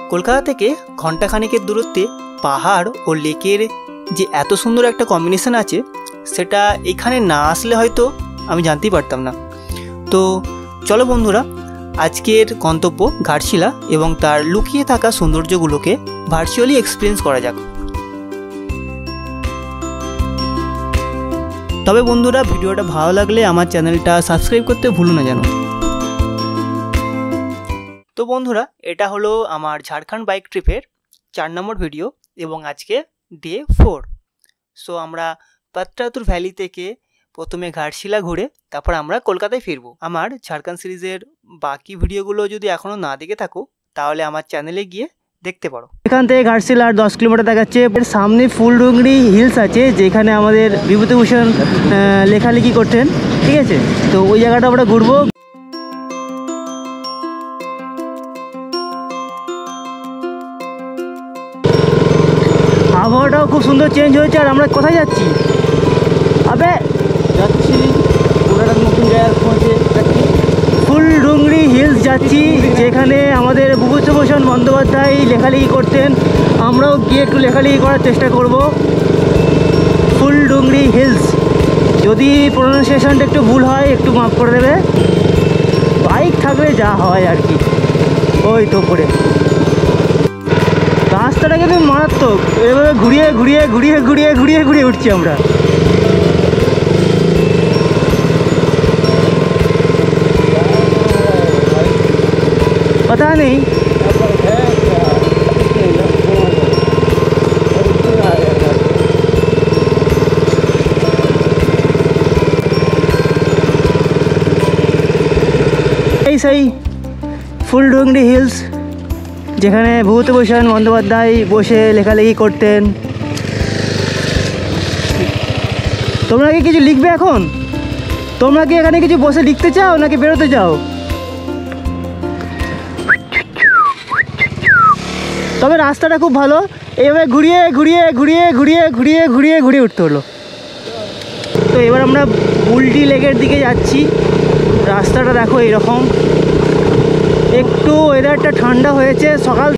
কলকাতা থেকে ঘণ্টাখানেকের দূরত্বে পাহাড় ও লেকের যে এত সুন্দর একটা কম্বিনেশন আছে সেটা এখানে না আসলে হয়তো আমি জানতেই পারতাম না। তো চলো বন্ধুরা, আজকের গন্তব্য ঘাটশিলা এবং তার লুকিয়ে থাকা সৌন্দর্যগুলোকে ভার্চুয়ালি এক্সপিরিয়েন্স করা যাক। তবে বন্ধুরা, ভিডিওটা ভালো লাগলে আমার চ্যানেলটা সাবস্ক্রাইব করতে ভুলো না যেন। তো বন্ধুরা, এটা হলো আমার ঝাড়খণ্ড বাইক ট্রিপের 4 নম্বর ভিডিও এবং আজকে ডে 4। সো আমরা পাত্রাতুর ভ্যালি থেকে প্রথমে ঘাটশিলা ঘুরে তারপর আমরা কলকাতায় ফিরবো। আমার ঝাড়খণ্ড সিরিজের বাকি ভিডিওগুলো যদি এখনও না দেখে থাকো তাহলে আমার চ্যানেলে গিয়ে দেখতে পারো। এখান থেকে ঘাটশিলার 10 কিলোমিটার দেখাচ্ছে। সামনে ফুলডুংরি হিলস আছে যেখানে আমাদের বিভূতিভূষণ লেখালেখি করতেন, ঠিক আছে? তো ওই জায়গাটা আমরা ঘুরবো। আবহাওয়াটাও খুব সুন্দর চেঞ্জ হয়েছে। আর আমরা কোথায় যাচ্ছি? যাচ্ছি নতুন জায়গার খোঁজে, ফুলডুংরি হিলস যাচ্ছি, যেখানে আমাদের বিভূতিভূষণ বন্দ্যোপাধ্যায় লেখালেখি করতেন। আমরাও গিয়ে একটু লেখালেখি করার চেষ্টা করব। ফুলডুংরি হিলস, যদি প্রোনাউন্সিয়েশনটা একটু ভুল হয় একটু মাফ করে দেবে। বাইক থাকলে যা হয় আর কি। ওই তো করে রাস্তাটা কিন্তু মারাত্মক। এভাবে ঘুরিয়ে ঘুরিয়ে ঘুরিয়ে ঘুরিয়ে ঘুরিয়ে ঘুরিয়ে উঠছি আমরা। पता नहीं সেই ফুলডুংরি হিলস যেখানে বিভূতিভূষণ বন্দ্যোপাধ্যায় বসে লেখালেখি করতেন। তোমরা কি কিছু লিখবে এখন? তোমরা কি এখানে কিছু বসে লিখতে চাও নাকি বেরোতে চাও? তবে রাস্তাটা খুব ভালো। এইভাবে ঘুরিয়ে ঘুরিয়ে ঘুরিয়ে ঘুরিয়ে ঘুরিয়ে ঘুরিয়ে ঘুরিয়ে উঠতে হলো। তো এবার আমরা বুলটি লেকের দিকে যাচ্ছি। রাস্তাটা দেখো এরকম, একটু ওয়েদারটা ঠান্ডা হয়েছে সকাল।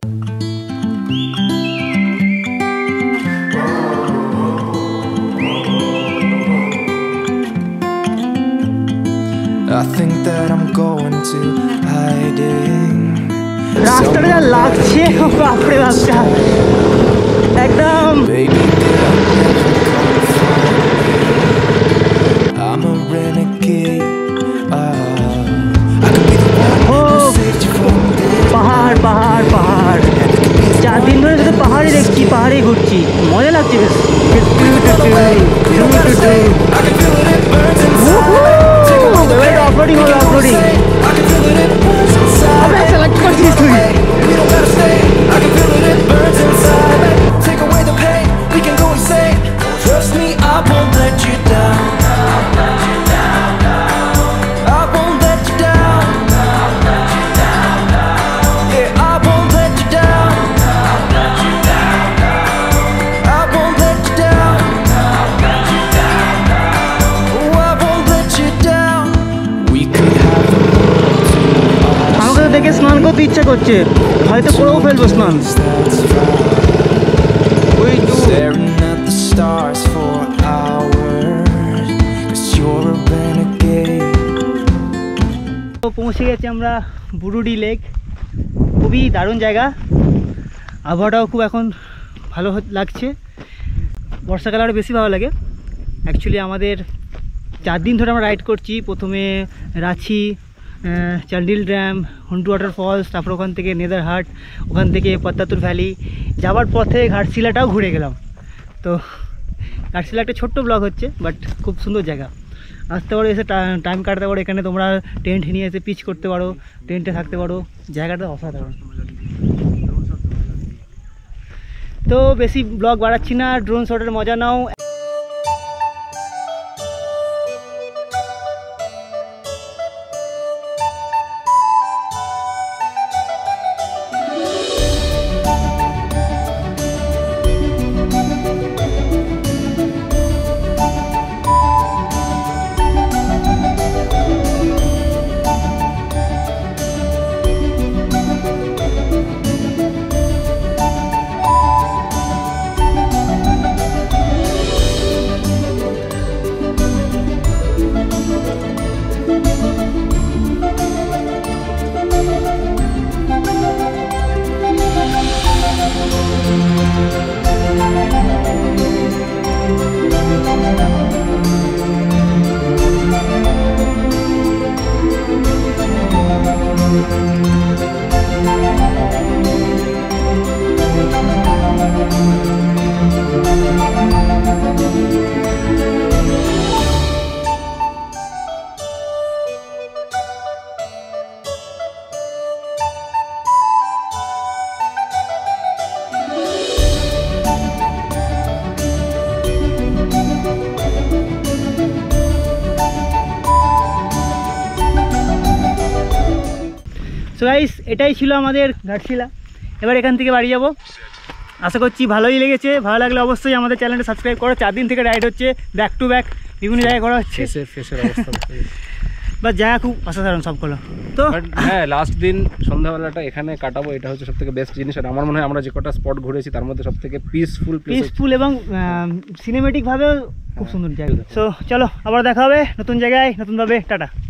I think that I'm going to hiding. রাস্তাটা যা লাগছে বাপরে বাপটা একদম। পাহাড় পাহাড় পাহাড়, 4 দিন ধরে শুধু পাহাড়ই দেখছি, পাহাড়েই ঘুরছি, মজা লাগছে বেশ। অফরোডিং হলো, অফরোডিং। দেখে স্নান করতে ইচ্ছা করছে, হয়তো করেও ফেলবো স্নান। তো পৌঁছে গেছি আমরা বুরুডি লেক। খুবই দারুণ জায়গা, আবহাওয়াটাও খুব এখন ভালো লাগছে। বর্ষাকালে আরও বেশি ভালো লাগে। অ্যাকচুয়ালি আমাদের 4 দিন ধরে আমরা রাইড করছি। প্রথমে রাঁচি, চান্ডিল ড্যাম, হুন্টু ওয়াটারফলস, তারপর ওখান থেকে নেতারহাট, ওখান থেকে পাত্রাতুর ভ্যালি, যাওয়ার পথে ঘাটশিলাটাও ঘুরে গেলাম। তো ঘাটশিলা একটা ছোট্ট ব্লগ হচ্ছে, বাট খুব সুন্দর জায়গা। আসতে পারো, এসে টাইম কাটাতে পারো। এখানে তোমরা টেন্ট নিয়ে এসে পিচ করতে পারো, টেন্টে থাকতে পারো। জায়গাটা অসাধারণ। তো বেশি ব্লগ বাড়াচ্ছি না, ড্রোন শটের মজা নাও। সো গাইস এটাই ছিল আমাদের ঘাটশিলা। এবার এখান থেকে বাড়ি যাব। আশা করছি ভালোই লেগেছে। ভালো লাগলে অবশ্যই আমাদের চ্যানেলটা সাবস্ক্রাইব করো। 4 দিন থেকে রাইড হচ্ছে, ব্যাক টু ব্যাক বিভিন্ন জায়গায় করা হচ্ছে। ফেসের অবস্থা বা জায়গা খুব অসাধারণ সবগুলো। তো হ্যাঁ, লাস্ট দিন সন্ধ্যাবেলাটা এখানে কাটাবো, এটা হচ্ছে সবথেকে বেস্ট জিনিস। আর আমার মনে হয় আমরা যে কটা স্পট ঘুরেছি তার মধ্যে সবথেকে পিসফুল এবং সিনেমেটিক ভাবে খুব সুন্দর জায়গা। সো চলো আবার দেখা হবে নতুন জায়গায় নতুনভাবে। টাটা।